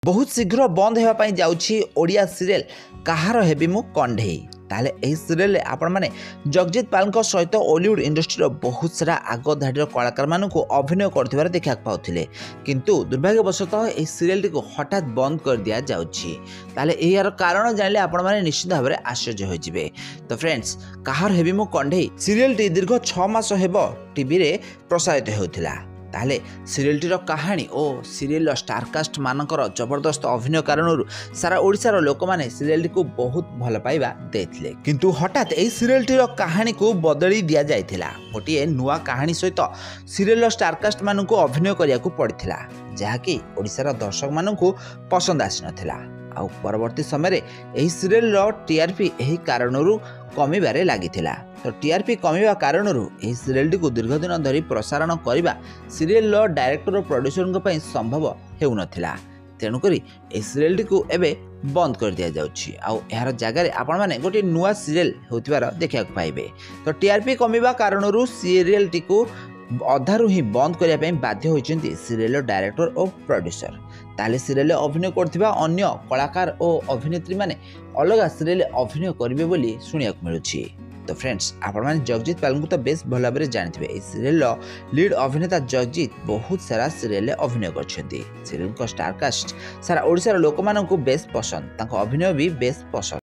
बहुत शीघ्र बंद होगापी जाऊँगी ओडिया सीरियल कहार हेबी मु कंढेई। ताले एही सीरियल आपण माने जगजीत पाल सहित ओलीवुड इंडस्ट्री बहुत सारा आग धाड़ी कलाकार मानू अभिनय कर देखा पाते, किंतु दुर्भाग्यवशतः यह सीरियल को हठात बंद कर दिया जाउछि। ताले यार कारण जानिले आपण माने निश्चित भाव में आश्चर्य होइजिबे। तो फ्रेंड्स, कहार हेबी मु कंढेई सीरियल टी दीर्घ 6 मास हेबो टीवी रे प्रसारित होउथिला। ताले सीरियलटीर कहानी और सीरियल स्टारकास्ट मानकर जबरदस्त अभिनय कारण सारा ओडिशार लोक माने सीरियल को बहुत भल पाइबा देथिले, किंतु हठात एही सीरियलटीर कहानी को बदली दिया जाइथिला। गोटे नुआ कहानी सहित सीरियल स्टारकास्ट मानू अभिनय करिया को पड़िथिला, जहाँकि ओडिशार दर्शक मानू पसंद आसी नथिला। आउ परवर्ती समय एही सीरियल टीआरपी एही कारणरू कमिबारे लागिथिला। तो टीआरपी कमिबा कारणरू एही सीरियल को दीर्घ दिन धरी प्रसारण करबा सीरियल डायरेक्टर और प्रोड्यूसर पई संभव हेउनथिला। तेणुकरी एही सीरियल को एबे बंद कर दिया जाउछि। आउ यार जगह आपण माने गोटे नुआ सीरियल होतिबार देखा पाइबे। तो टीआरपी कमिबा कारणरू सीरियल को अधारू ही बंद करने बाध्य होइछन्ति सीरियल डायरेक्टर और प्रोड्यूसर। ताले सीरियल अभिनय करथिबा अन्य कलाकार और अभिनेत्री माने अलग सीरियल अभिनय करिवे बोली सुनिया मिलुछि। तो फ्रेंड्स, आपण माने जगजीत पाल को तो बेस भल भाव में जानथिबे। ए सीरियल लीड अभिनेता जगजीत बहुत सारा सीरियल अभिनय करछन्ति। सीरियल को स्टारकास्ट सारा ओडिसा लोक मानन को बेस पसंद, तांको अभिनय भी बेस पसंद।